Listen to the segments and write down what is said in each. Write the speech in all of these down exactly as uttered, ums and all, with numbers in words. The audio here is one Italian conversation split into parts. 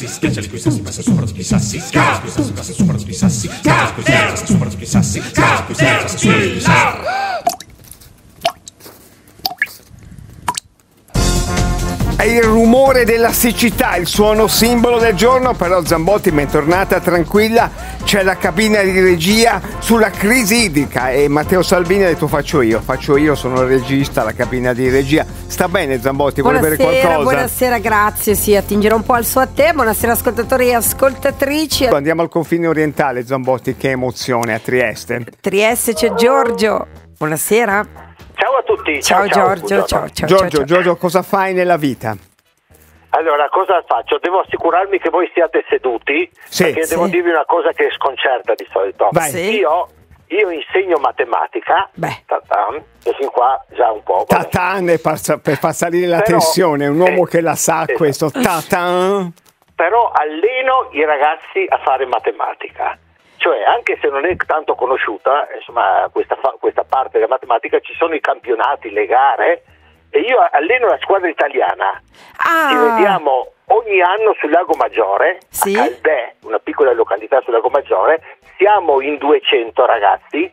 sassi, schiacciali coi sassi, passa sopra tutti i sassi, schiacciali coi sassi, passa sopra tutti i sassi, schiacciali coi sassi, passa sopra tutti i sassi, schiacciali coi sassi, passa sui sassi. È il rumore della siccità, il suono simbolo del giorno, però Zambotti, bentornata, tranquilla, c'è la cabina di regia sulla crisi idrica e Matteo Salvini ha detto faccio io, faccio io, sono il regista, la cabina di regia. Sta bene Zambotti, vuole bere qualcosa? Buonasera, grazie, sì, attingerò un po' al suo a te, buonasera ascoltatori e ascoltatrici. Andiamo al confine orientale, Zambotti, che emozione a Trieste. Trieste c'è Giorgio, buonasera. Ciao a tutti. Ciao, ciao Giorgio, ciao, ciao, Giorgio, ciao, ciao. Giorgio, cosa fai nella vita? Allora, cosa faccio? Devo assicurarmi che voi siate seduti, sì, perché sì. devo dirvi una cosa che sconcerta di solito. Vai. Sì. Io, io insegno matematica, Beh. ta-tan, e fin qua già un po'. vabbè. Tatan per far, per far salire la Però, tensione, un uomo eh, che la sa esatto. questo. Tatan. Però alleno i ragazzi a fare matematica. Cioè, anche se non è tanto conosciuta, insomma, questa, fa- questa parte della matematica, ci sono i campionati, le gare, e io alleno la squadra italiana. Ah. Ci vediamo ogni anno sul Lago Maggiore, Sì. a Caldè, una piccola località sul Lago Maggiore. Siamo in duecento ragazzi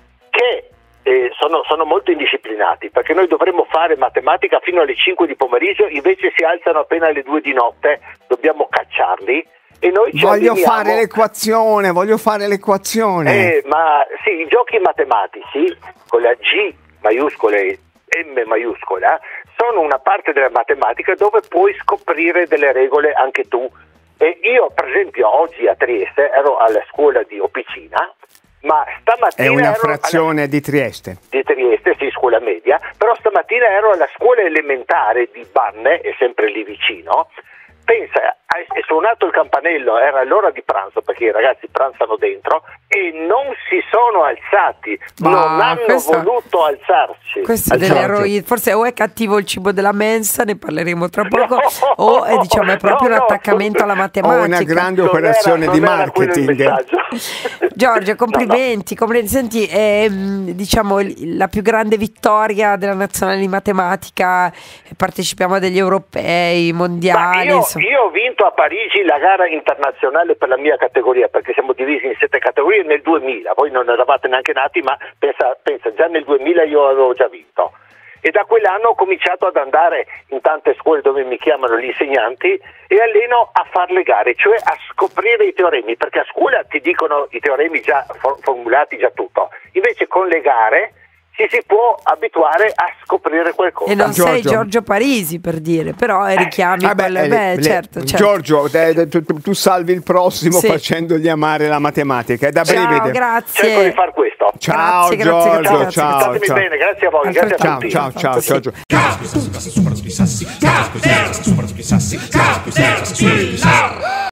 che eh, sono, sono molto indisciplinati, perché noi dovremmo fare matematica fino alle cinque di pomeriggio, invece si alzano appena alle due di notte, dobbiamo cacciarli. E noi ci Voglio alleniamo- fare l'equazione, voglio fare l'equazione. Eh, ma sì, i giochi matematici con la G maiuscola e M maiuscola sono una parte della matematica dove puoi scoprire delle regole anche tu. E io, per esempio, oggi a Trieste ero alla scuola di Opicina, ma stamattina È una ero frazione alla... di Trieste. di Trieste, sì, scuola media, però stamattina ero alla scuola elementare di Banne, è sempre lì vicino. Pensa, è suonato il campanello, era l'ora di pranzo, perché i ragazzi pranzano dentro, e non si sono alzati, Ma non hanno questa- voluto alzarsi. Questo è Giorgio. dell'eroismo, forse o è cattivo il cibo della mensa, ne parleremo tra poco, No, o è, diciamo, è proprio no, un no, attaccamento alla Ho matematica. una grande Non era- operazione non di era quello il marketing. messaggio. Giorgio, No, complimenti, complimenti. Senti, è, mh, diciamo il- la più grande vittoria della nazionale di matematica, partecipiamo a degli europei, no. Ma mondiali, io, insomma. io ho vinto a Parigi la gara internazionale per la mia categoria, perché siamo divisi in sette categorie nel duemila, voi non eravate neanche nati, ma pensa, pensa già nel duemila io avevo già vinto. E da quell'anno ho cominciato ad andare in tante scuole dove mi chiamano gli insegnanti e alleno a fare le gare, cioè a scoprire i teoremi, perché a scuola ti dicono i teoremi già for- formulati, già tutto. Invece con le gare ci si può abituare a scoprire qualcosa. E non sei Giorgio. Giorgio Parisi, per dire, però richiami Vabbè, quelle, eh, beh, le- certo, certo. Giorgio, te- tu, tu salvi il prossimo Sì. facendogli amare la matematica. È da Ciao, brividi. grazie. Cerco di far questo. Ciao Grazie, grazie, Giorgio, grazie, ciao, Statemi ciao. bene, grazie a voi, grazie a Ciao, tutti. ciao, ciao, Sì. Giorgio. Schiacciali coi sassi, passa sopra tutti i sassi, schiacciali coi sassi, passa sopra tutti i sassi, schiacciali coi sassi, passa sui sassi.